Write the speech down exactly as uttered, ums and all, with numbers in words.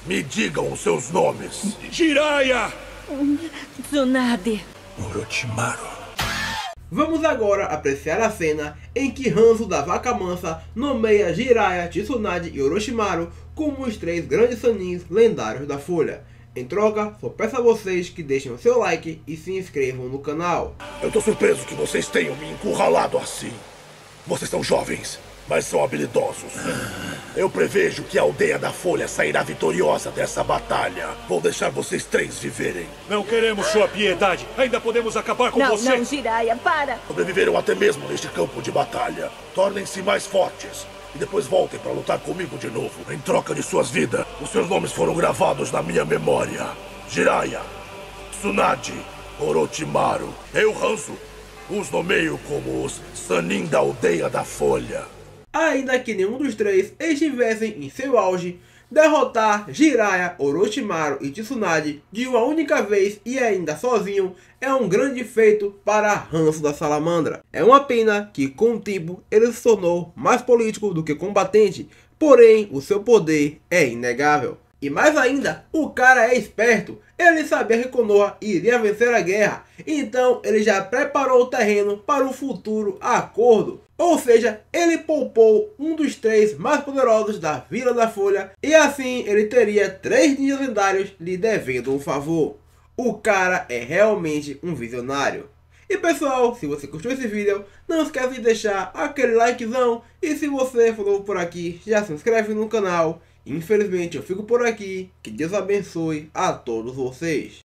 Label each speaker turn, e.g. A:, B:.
A: Me digam os seus nomes.
B: Jiraiya!
C: Tsunade.
A: Orochimaru.
D: Vamos agora apreciar a cena em que Hanzo da Vaca Mansa nomeia Jiraiya, Tsunade e Orochimaru como os três grandes sanins lendários da Folha. Em troca, só peço a vocês que deixem o seu like e se inscrevam no canal.
A: Eu tô surpreso que vocês tenham me encurralado assim. Vocês são jovens, mas são habilidosos. Eu prevejo que a aldeia da Folha sairá vitoriosa dessa batalha. Vou deixar vocês três viverem.
B: Não queremos sua piedade. Ainda podemos acabar com
C: Não,
B: vocês.
C: não, Jiraiya, para!
A: Sobreviveram até mesmo neste campo de batalha. Tornem-se mais fortes. E depois voltem para lutar comigo de novo. Em troca de suas vidas, os seus nomes foram gravados na minha memória. Jiraiya, Tsunade, Orochimaru. Eu, Hanzo, os nomeio como os Sanin da aldeia da Folha.
D: Ainda que nenhum dos três estivessem em seu auge, derrotar Jiraiya, Orochimaru e Tsunade de uma única vez e ainda sozinho é um grande feito para Hanzo da Salamandra. É uma pena que com o tempo ele se tornou mais político do que combatente, porém o seu poder é inegável. E mais ainda, o cara é esperto, ele sabia que Konoha iria vencer a guerra, então ele já preparou o terreno para um futuro acordo. Ou seja, ele poupou um dos três mais poderosos da Vila da Folha e assim ele teria três ninjas lendários lhe devendo um favor. O cara é realmente um visionário. E pessoal, se você gostou desse vídeo, não esquece de deixar aquele likezão e se você for novo por aqui, já se inscreve no canal. Infelizmente eu fico por aqui, que Deus abençoe a todos vocês.